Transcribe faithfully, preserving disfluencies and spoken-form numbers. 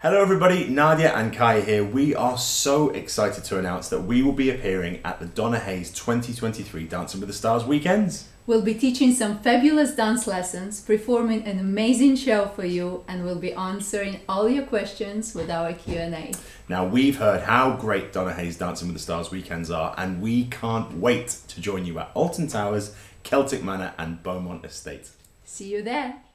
Hello everybody, Nadia and Kai here. We are so excited to announce that we will be appearing at the Donna Hayes twenty twenty-three Dancing with the Stars weekends. We'll be teaching some fabulous dance lessons, performing an amazing show for you, and we'll be answering all your questions with our Q and A. Now, we've heard how great Donna Hayes Dancing with the Stars weekends are, and we can't wait to join you at Alton Towers, Celtic Manor and Beaumont Estate. See you there!